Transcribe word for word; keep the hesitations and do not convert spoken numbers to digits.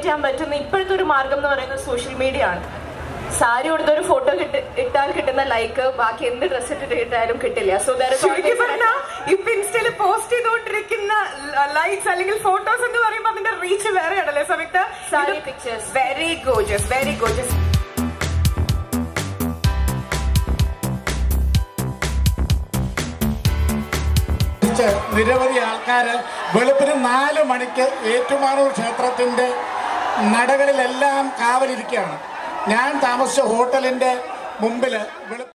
ചെയ്യാൻ പറ്റുന്ന ഇപ്പോഴത്തെ ഒരു മാർഗം എന്ന് പറയുന്നത് സോഷ്യൽ മീഡിയ ആണ്. സാരി കൊടുത്ത ഒരു ഫോട്ടോ ഇട്ടാൽ കിട്ടുന്ന ലൈക്ക് ബാക്കി എന്ത് ഡ്രസ് ഇട്ടിട്ട് ഇട്ടാലും കിട്ടില്ല. സോ ഇപ്പൊ ഇൻസ്റ്റയില് പോസ്റ്റ് ചെയ്തുകൊണ്ടിരിക്കുന്ന ലൈക്സ് അല്ലെങ്കിൽ ഫോട്ടോസ് എന്ന് പറയുമ്പോൾ അതിന്റെ റീച്ച് വേറെയാണല്ലേ Samyuktha? Sari pictures very gorgeous, very gorgeous. നിരവധി ആൾക്കാര് വെളുപ്പിന് നാല് മണിക്ക് ഏറ്റുമാനൂർ ക്ഷേത്രത്തിന്റെ നടകളിലെല്ലാം കാവലിരിക്കുകയാണ്. ഞാൻ താമസിച്ച ഹോട്ടലിന്റെ മുമ്പില്